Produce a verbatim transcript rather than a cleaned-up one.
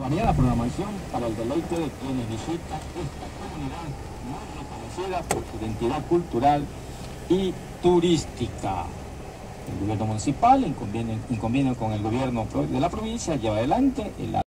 Variada programación para el deleite de quienes visitan esta comunidad muy reconocida por su identidad cultural y turística. El gobierno municipal, en convenio, en convenio con el gobierno de la provincia, lleva adelante el